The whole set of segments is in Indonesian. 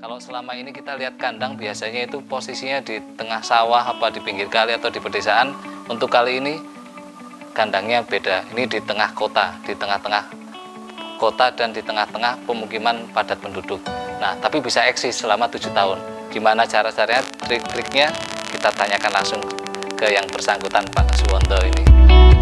Kalau selama ini kita lihat kandang biasanya itu posisinya di tengah sawah, apa di pinggir kali atau di pedesaan. Untuk kali ini kandangnya beda. Ini di tengah kota, di tengah-tengah kota dan di tengah-tengah pemukiman padat penduduk. Nah, tapi bisa eksis selama 7 tahun. Gimana cara-caranya, trik-triknya kita tanyakan langsung ke yang bersangkutan, Pak Suwonto ini.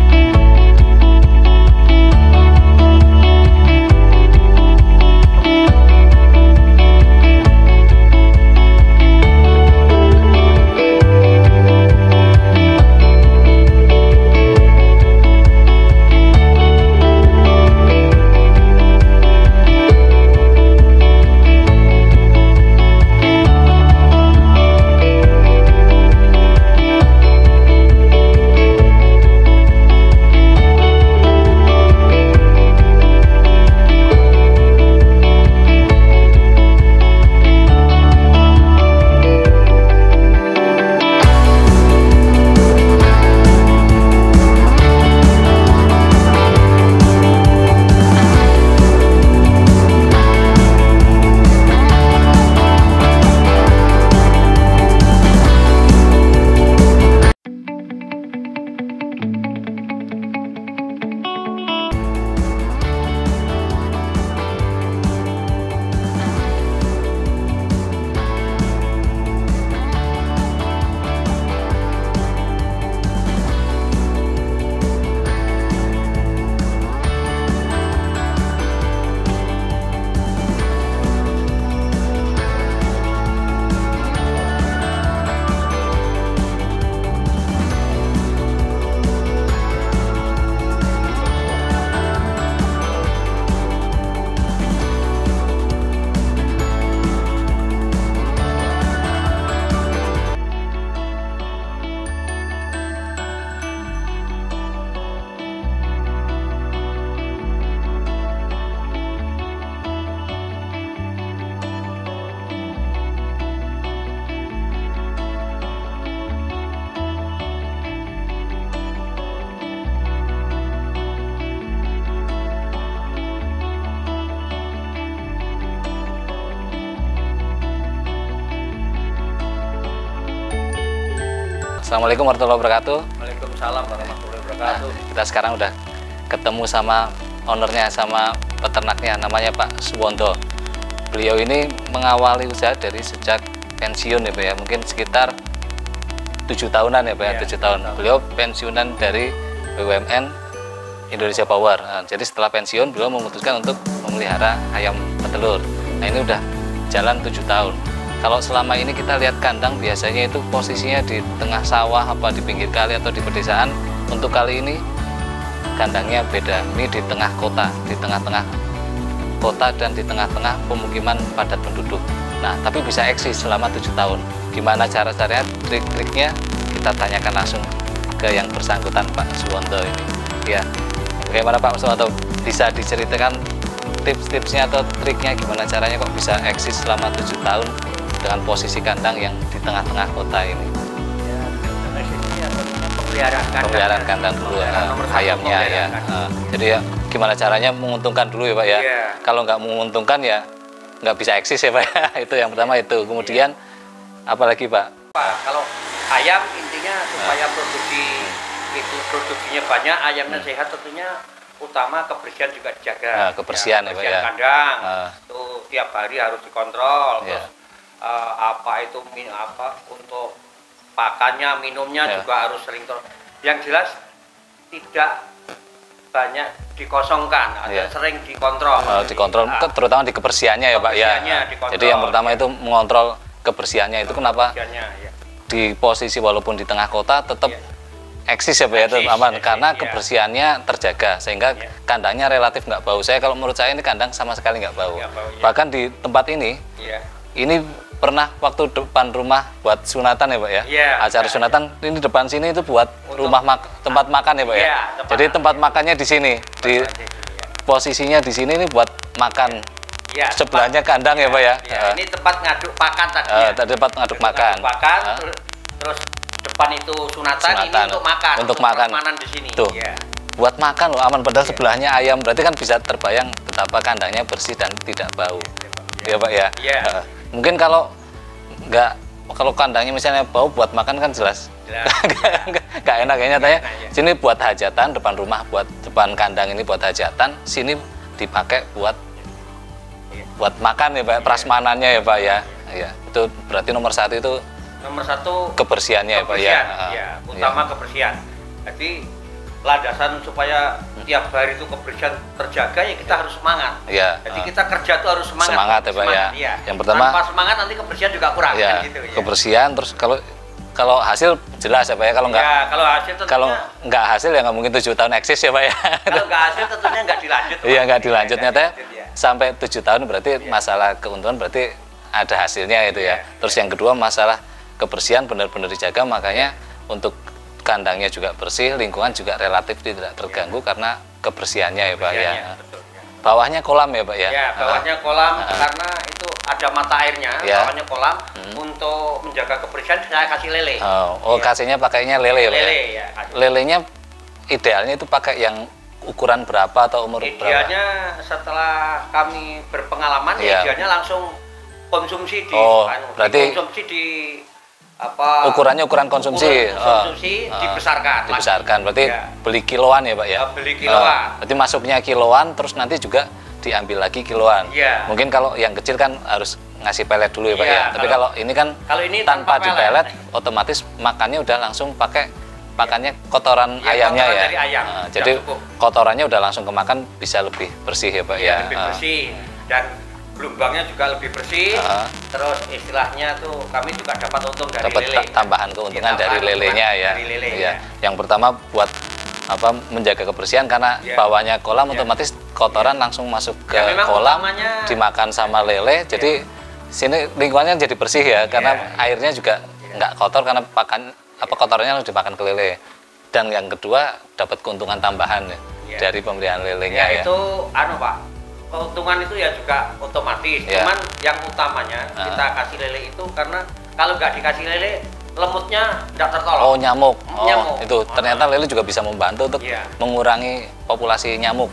Assalamualaikum warahmatullahi wabarakatuh. Waalaikumsalam warahmatullahi wabarakatuh. Nah, kita sekarang udah ketemu sama ownernya, sama peternaknya, namanya Pak Suwonto. Beliau ini mengawali usaha dari sejak pensiun ya Pak ya, mungkin sekitar 7 tahunan ya Pak ya, 7 tahun. Beliau pensiunan dari BUMN Indonesia Power. Nah, jadi setelah pensiun beliau memutuskan untuk memelihara ayam petelur. Nah, ini udah jalan 7 tahun. Kalau selama ini kita lihat kandang biasanya itu posisinya di tengah sawah, apa di pinggir kali atau di pedesaan. Untuk kali ini kandangnya beda. Ini di tengah kota, di tengah-tengah kota dan di tengah-tengah pemukiman padat penduduk. Nah, tapi bisa eksis selama 7 tahun. Gimana cara-caranya, trik-triknya kita tanyakan langsung ke yang bersangkutan, Pak Suwonto ini. Ya, bagaimana Pak Suwonto, bisa diceritakan tips-tipsnya atau triknya gimana caranya kok bisa eksis selama 7 tahun dengan posisi kandang yang di tengah-tengah kota ini? Ya, pemeliharaan kandang dulu, ayamnya ya. Jadi ya gimana caranya menguntungkan dulu ya Pak ya. Yeah. Kalau nggak menguntungkan ya nggak bisa eksis ya Pak ya. Itu yang pertama itu. Kemudian apalagi Pak? Kalau ayam intinya supaya produksinya banyak, ayamnya sehat, tentunya utama kebersihan juga dijaga. Kebersihan ya Pak ya. Kandang itu tiap hari harus dikontrol. Yeah. Terus untuk pakannya, minumnya juga harus sering yang jelas tidak banyak dikosongkan, sering dikontrol. Dikontrol, terutama di kebersihannya ya Pak ya. Jadi yang pertama itu mengontrol kebersihannya itu kenapa di posisi walaupun di tengah kota tetap eksis ya Pak ya, tetap aman karena kebersihannya terjaga sehingga kandangnya relatif nggak bau. Menurut saya ini kandang sama sekali nggak bau. Bahkan di tempat ini pernah waktu depan rumah buat sunatan ya Pak ya, acara sunatan ini depan sini itu buat tempat makan ya Pak ya. Jadi tempat makannya di sini, di posisinya di sini ini buat makan. Sebelahnya kandang ya Pak ya. Ini tempat ngaduk pakan tadi. Tempat ngaduk makan. Terus depan itu sunatan, ini untuk makan. Untuk makan. Makanan di sini. Tuh. Buat makan loh, aman. Padahal sebelahnya ayam, berarti kan bisa terbayang betapa kandangnya bersih dan tidak bau. Ya Pak ya. Mungkin kalau kandangnya misalnya bau buat makan kan jelas. Nggak enak kayaknya tanya. Sini buat hajatan, depan rumah buat depan kandang ini buat hajatan, sini dipakai buat makan ya Pak, prasmanannya ya Pak ya. Ya, itu berarti nomor satu kebersihannya ya Pak ya. Utama kebersihan. Jadi landasan supaya tiap hari itu kebersihan terjaga ya kita harus semangat. Ya. Jadi kita kerja tuh harus semangat. Semangat ya Pak ya. Ya. Yang pertama tanpa semangat nanti kebersihan juga kurang ya, kan gitu ya. Kebersihan terus kalau hasil jelas ya Pak ya, kalau nggak hasil ya nggak mungkin 7 tahun eksis ya Pak ya. Kalau nggak hasil tentunya nggak dilanjut. Iya nggak dilanjut nyata sampai 7 tahun berarti masalah keuntungan berarti ada hasilnya itu ya. Terus yang kedua masalah kebersihan benar-benar dijaga, makanya untuk kandangnya juga bersih, lingkungan juga relatif tidak terganggu karena kebersihannya ya Pak ya. Bawahnya kolam ya Pak ya? Ya, bawahnya kolam karena itu ada mata airnya, bawahnya kolam. Untuk menjaga kebersihan saya kasih lele. Kasihnya pakainya lele ya Pak ya? Ya, lelenya idealnya itu pakai yang ukuran berapa atau umur berapa? Idealnya setelah kami berpengalaman, idealnya langsung konsumsi berarti konsumsi di ukurannya ukuran konsumsi, dibesarkan berarti beli kiloan ya Pak ya? Beli kiloan. Berarti masuknya kiloan terus nanti juga diambil lagi kiloan. Mungkin kalau yang kecil kan harus ngasih pelet dulu ya Pak ya. Tapi kalau ini tanpa dipelet, otomatis makannya udah langsung pakannya kotoran ayamnya ya. Dari ayam. Jadi kotorannya udah langsung kemakan, bisa lebih bersih ya Pak ya. Lebih bersih dan gelombangnya juga lebih bersih. Terus istilahnya tuh kami juga dapat untung dari lele. Tambahan keuntungan dari lelenya ya. Yang pertama buat menjaga kebersihan karena bawahnya kolam otomatis kotoran langsung masuk ke kolam, dimakan sama lele. Jadi sini lingkungannya jadi bersih ya karena airnya juga nggak kotor karena kotorannya langsung dimakan ke lele. Dan yang kedua dapat keuntungan tambahan dari pembelian lelenya ya. Itu Pak. Keuntungan itu ya juga otomatis, cuman yang utamanya kita kasih lele itu karena kalau nggak dikasih lele lemutnya tidak tertolong. Nyamuk. Itu ternyata lele juga bisa membantu untuk mengurangi populasi nyamuk.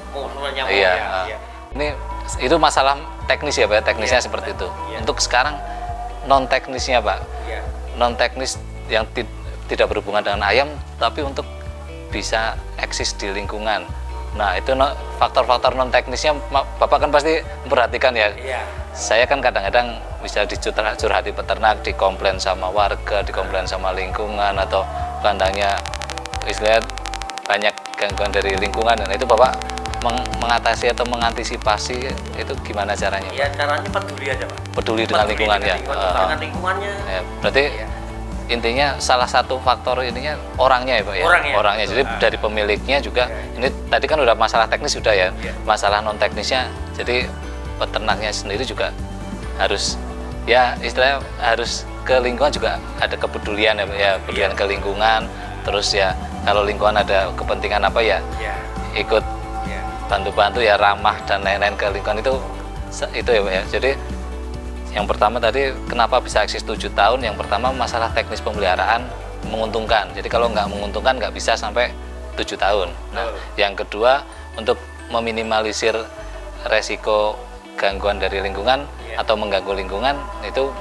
Ini itu masalah teknis ya Pak, teknisnya seperti itu. Untuk sekarang non teknisnya Pak, non teknis yang tidak berhubungan dengan ayam tapi untuk bisa eksis di lingkungan. Nah itu faktor-faktor non teknisnya Bapak kan pasti memperhatikan ya. Saya kan kadang-kadang bisa dicurhati peternak, dikomplain sama warga, dikomplain sama lingkungan atau kandangnya istilahnya banyak gangguan dari lingkungan. Dan itu Bapak mengatasi atau mengantisipasi itu gimana caranya? Ya caranya peduli aja Pak. Peduli dengan lingkungan ya. Dengan lingkungannya. Berarti intinya salah satu faktor ininya orangnya ya Pak ya? Orangnya. Jadi dari pemiliknya juga, ini tadi kan udah masalah teknis sudah ya, masalah non teknisnya, jadi peternaknya sendiri juga harus ya istilahnya harus ke lingkungan juga ada kepedulian ya Pak ya, kepedulian ke lingkungan, terus ya kalau lingkungan ada kepentingan apa ya ikut bantu-bantu ya, ramah dan lain-lain ke lingkungan itu ya Pak ya. Jadi yang pertama tadi kenapa bisa eksis 7 tahun, yang pertama masalah teknis pemeliharaan menguntungkan. Jadi kalau nggak menguntungkan nggak bisa sampai 7 tahun. Nah, yang kedua untuk meminimalisir resiko gangguan dari lingkungan atau mengganggu lingkungan itu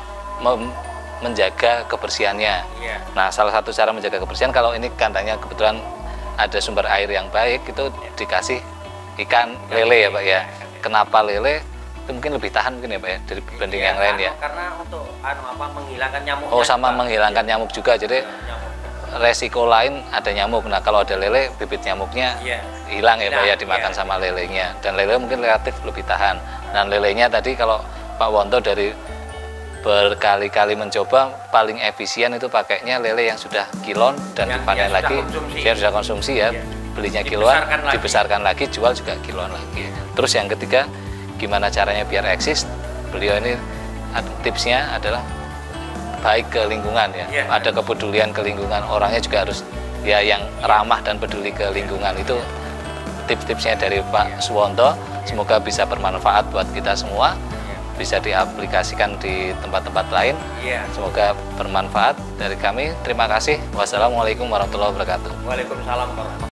menjaga kebersihannya. Nah salah satu cara menjaga kebersihan kalau ini kandangnya kebetulan ada sumber air yang baik itu dikasih ikan lele ya Pak ya. Kenapa lele? Itu mungkin lebih tahan mungkin ya Pak ya dibanding yang lain ya. Karena untuk menghilangkan nyamuk. Sama menghilangkan nyamuk juga. Jadi resiko lain ada nyamuk. Nah kalau ada lele bibit nyamuknya hilang ya Pak ya dimakan sama lelenya. Dan lele mungkin relatif lebih tahan. Dan lelenya tadi kalau Pak Wonto dari berkali-kali mencoba paling efisien itu pakainya lele yang sudah kilon dan dipanen lagi. Dia sudah konsumsi ya. Belinya kiloan, dibesarkan lagi, jual juga kiloan lagi. Terus yang ketiga, gimana caranya biar eksis? Beliau ini tipsnya adalah baik ke lingkungan ya. Ada kepedulian ke lingkungan, orangnya juga harus ya yang ramah dan peduli ke lingkungan. Itu tips-tipsnya dari Pak Suwonto. Semoga bisa bermanfaat buat kita semua, bisa diaplikasikan di tempat-tempat lain. Semoga bermanfaat dari kami. Terima kasih. Wassalamualaikum warahmatullahi wabarakatuh. Waalaikumsalam warahmatullahi wabarakatuh.